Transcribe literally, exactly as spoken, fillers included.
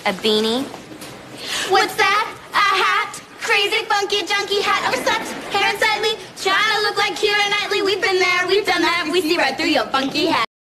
A beanie? What's that? A hat? Crazy, funky, junky hat. Or such, hair unsightly, trying to look like Keira Knightley. We've been there, we've done that. We see right through your funky hat.